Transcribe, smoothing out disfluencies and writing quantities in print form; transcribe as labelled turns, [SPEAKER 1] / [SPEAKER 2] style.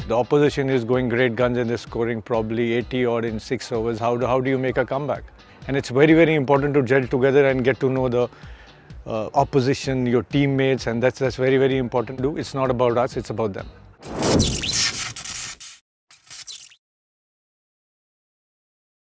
[SPEAKER 1] The opposition is going great guns and they're scoring probably 80 odd in 6 overs. How do you make a comeback? And it's very, very important to gel together and get to know the opposition, your teammates, and that's very, very important to do. It's not about us, it's about them.